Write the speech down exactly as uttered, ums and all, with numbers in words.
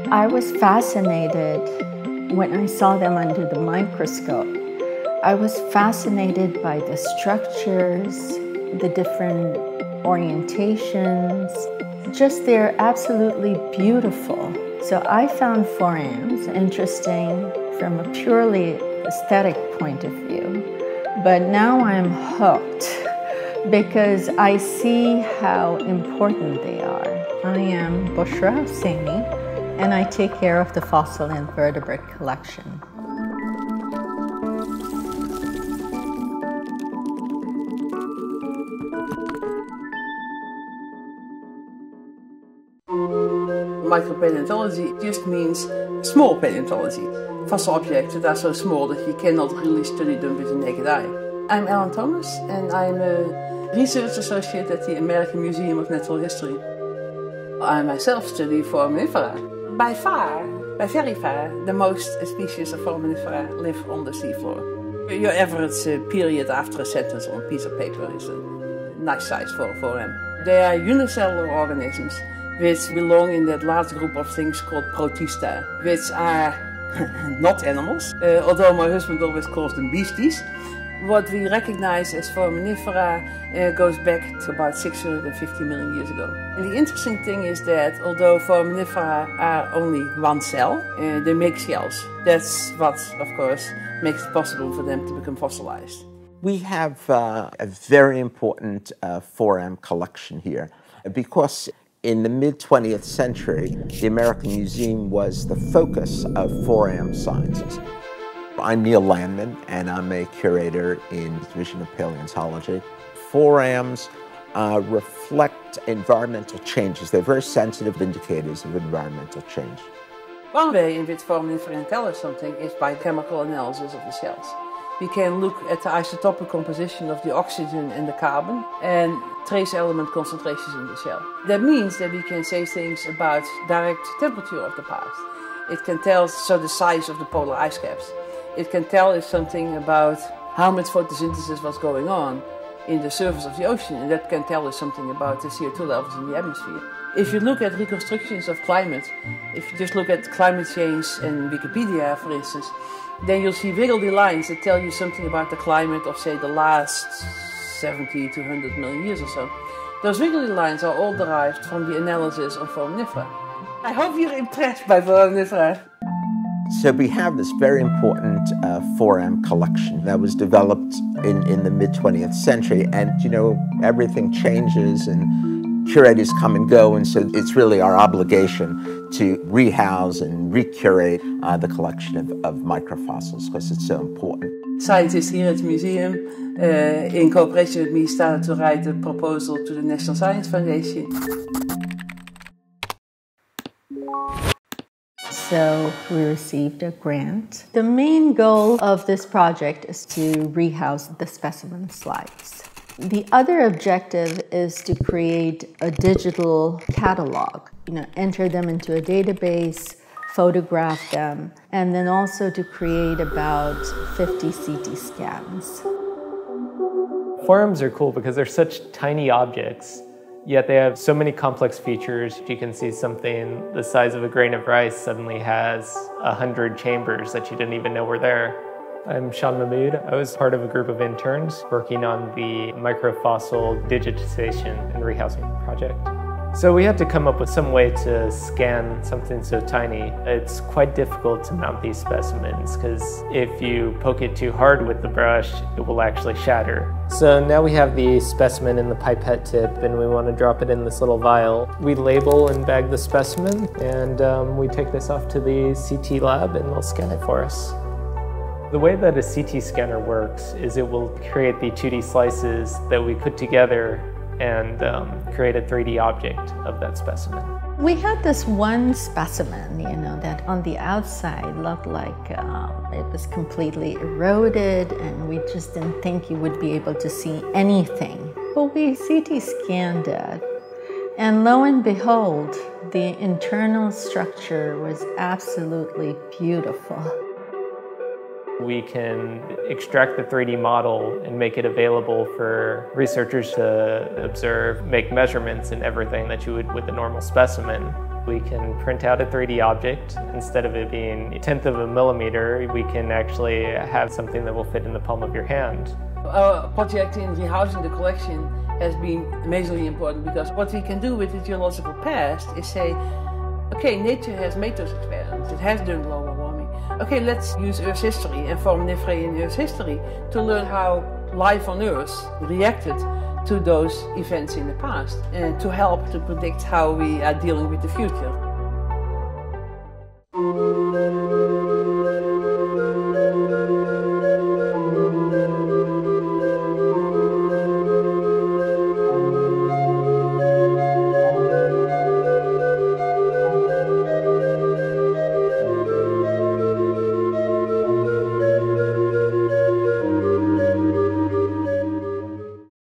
I was fascinated when I saw them under the microscope. I was fascinated by the structures, the different orientations. Just they're absolutely beautiful. So I found forams interesting from a purely aesthetic point of view. But now I'm hooked because I see how important they are. I am Bushra Hussaini, and I take care of the fossil and vertebrate collection. Micropaleontology just means small paleontology. Fossil objects that are so small that you cannot really study them with the naked eye. I'm Alan Thomas, and I'm a research associate at the American Museum of Natural History. I myself study Foraminifera. By far, by very far, the most species of Foraminifera live on the seafloor. Your average uh, period after a sentence on a piece of paper is a nice size for a foram. They are unicellular organisms which belong in that last group of things called protista, which are not animals, uh, although my husband always calls them beasties. What we recognize as Foraminifera uh, goes back to about six hundred fifty million years ago. And the interesting thing is that although Foraminifera are only one cell, uh, they make shells. That's what, of course, makes it possible for them to become fossilized. We have uh, a very important uh, foram collection here because in the mid twentieth century, the American Museum was the focus of foram sciences. I'm Neil Landman, and I'm a curator in the Division of Paleontology. Forams uh, reflect environmental changes. They're very sensitive indicators of environmental change. One way in which Foraminifera can tell us something is by chemical analysis of the cells. We can look at the isotopic composition of the oxygen and the carbon and trace element concentrations in the cell. That means that we can say things about direct temperature of the past. It can tell so the size of the polar ice caps. It can tell us something about how much photosynthesis was going on in the surface of the ocean, and that can tell us something about the C O two levels in the atmosphere. If you look at reconstructions of climate, if you just look at climate change and Wikipedia, for instance, then you'll see wiggly lines that tell you something about the climate of, say, the last seventy to one hundred million years or so. Those wiggly lines are all derived from the analysis of Foraminifera. I hope you're impressed by Foraminifera. So we have this very important uh, foram collection that was developed in, in the mid twentieth century. And, you know, everything changes and curators come and go. And so it's really our obligation to rehouse and recurate uh, the collection of, of microfossils because it's so important. Scientists here at the museum, uh, in cooperation with me, started to write a proposal to the National Science Foundation. So we received a grant. The main goal of this project is to rehouse the specimen slides. The other objective is to create a digital catalog, you know, enter them into a database, photograph them, and then also to create about fifty C T scans. Forams are cool because they're such tiny objects, yet they have so many complex features. You can see something the size of a grain of rice suddenly has a hundred chambers that you didn't even know were there. I'm Shaun Mahmood. I was part of a group of interns working on the Microfossil digitization and rehousing project. So we had to come up with some way to scan something so tiny. It's quite difficult to mount these specimens because if you poke it too hard with the brush, it will actually shatter. So now we have the specimen in the pipette tip and we want to drop it in this little vial. We label and bag the specimen and um, we take this off to the C T lab and they'll scan it for us. The way that a C T scanner works is it will create the two D slices that we put together and um, create a three D object of that specimen. We had this one specimen, you know, that on the outside looked like um, it was completely eroded and we just didn't think you would be able to see anything. But we C T scanned it and lo and behold, the internal structure was absolutely beautiful. We can extract the three D model and make it available for researchers to observe, make measurements and everything that you would with a normal specimen. We can print out a three D object. Instead of it being a tenth of a millimeter, we can actually have something that will fit in the palm of your hand. Our project in rehousing the collection has been amazingly important because what we can do with the geological past is say, okay, nature has made those experiments, it has done global warming. Okay, let's use Earth's history and Foraminifera in Earth's history to learn how life on Earth reacted to those events in the past and to help to predict how we are dealing with the future.